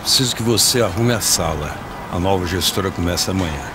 Preciso que você arrume a sala. A nova gestora começa amanhã.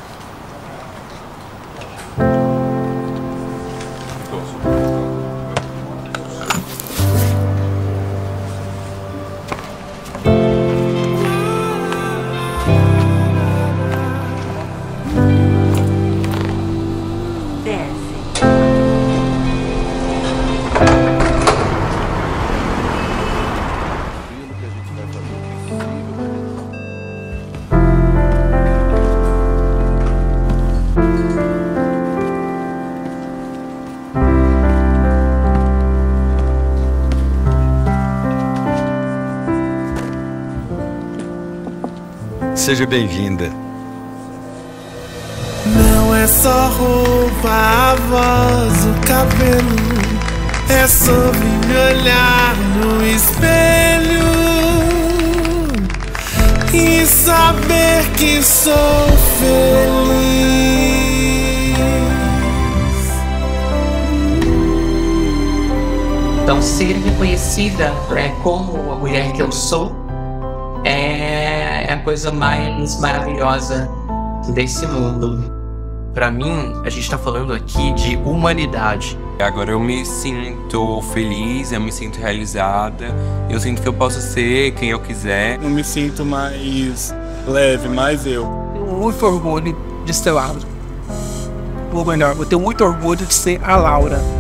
Seja bem-vinda. Não é só roupa, a voz, o cabelo. É sobre me olhar no espelho e saber que sou feliz. Então, ser reconhecida como a mulher que eu sou é a coisa mais maravilhosa desse mundo. Pra mim, a gente tá falando aqui de humanidade. Agora eu me sinto feliz, eu me sinto realizada, eu sinto que eu posso ser quem eu quiser. Eu me sinto mais leve, mais eu. Tenho muito orgulho de ser Laura. Ou melhor, eu tenho muito orgulho de ser a Laura.